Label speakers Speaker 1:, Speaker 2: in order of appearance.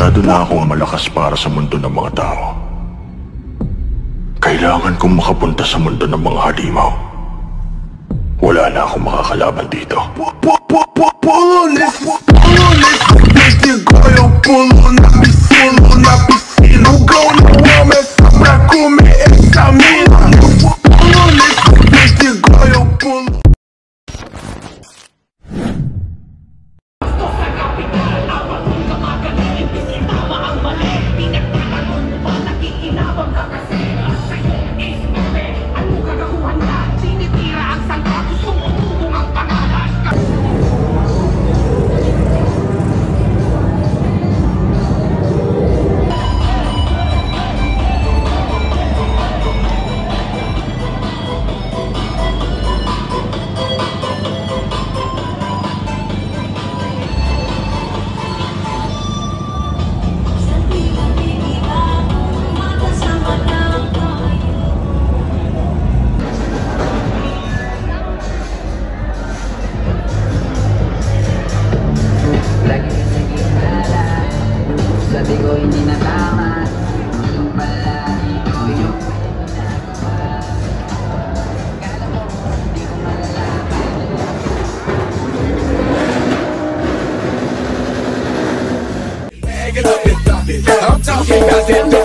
Speaker 1: Masyado na akong malakas para sa mundo ng mga tao. Kailangan kong makapunta sa mundo ng mga halimaw. Wala na akong makakalaban dito.
Speaker 2: Sabi ko hindi na tama, yung pala ito yung kala mo, hindi ko malalaman. I'm talking about that.